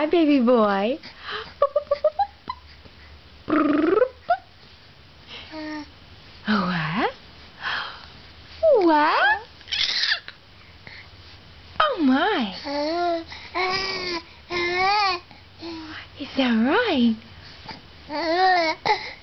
Hi, baby boy. What? What? Oh, my. Is that right?